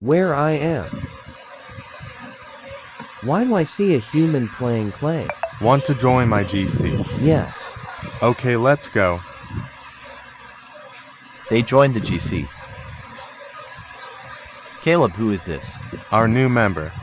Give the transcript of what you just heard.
Where I am. Why do I see a human playing clay? Want to join my GC? Yes. Okay, let's go. They joined the GC. Caleb, who is this? Our new member.